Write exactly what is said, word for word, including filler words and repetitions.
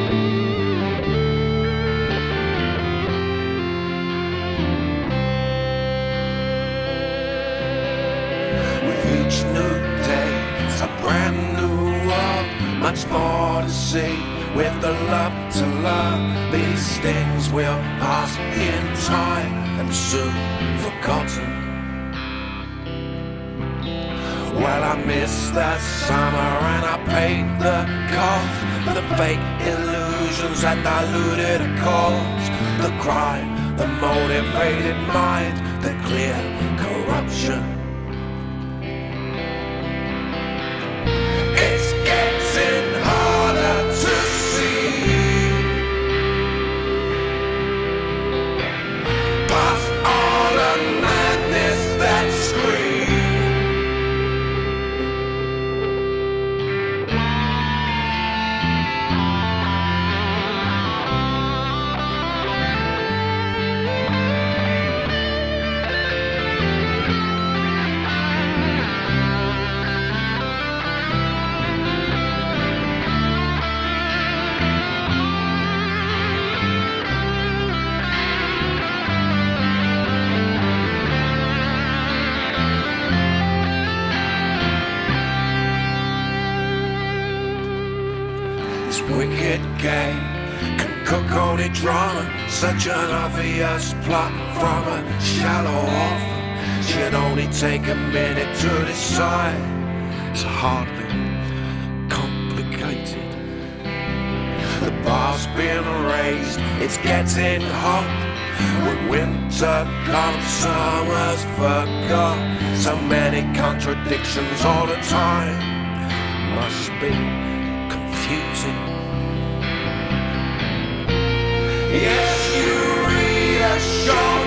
With each new day, it's a brand new world, much more to see. With the love to love, these things will pass in time and soon forgotten. Well, I miss that summer and I paid the cost for the fake illusions that diluted a cause. The crime, the motivated mind, the clear corruption. It's getting harder to see past all the madness that screams. This wicked game can cook only drama. Such an obvious plot from a shallow offer should only take a minute to decide. It's hardly complicated. The bar's been raised, it's getting hot. When winter comes, summer's forgot. So many contradictions all the time. Must be confusing. Yes, you reassure